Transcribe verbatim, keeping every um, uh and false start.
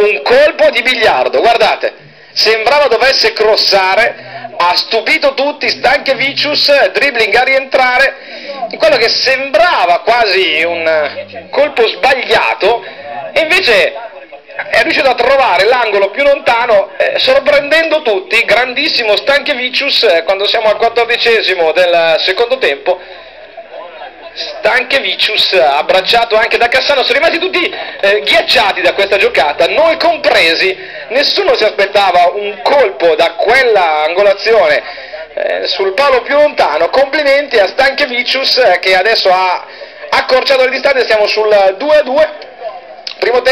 un colpo di biliardo, guardate, sembrava dovesse crossare, ha stupito tutti, Stanchevicius, dribbling a rientrare, in quello che sembrava quasi un colpo sbagliato, e invece è riuscito a trovare l'angolo più lontano, eh, sorprendendo tutti, grandissimo Stanchevicius, eh, quando siamo al quattordicesimo del secondo tempo. Stanchevicius, abbracciato anche da Cassano, sono rimasti tutti eh, ghiacciati da questa giocata, noi compresi, nessuno si aspettava un colpo da quella angolazione eh, sul palo più lontano. Complimenti a Stanchevicius, eh, che adesso ha accorciato le distanze, siamo sul due a due, primo tempo.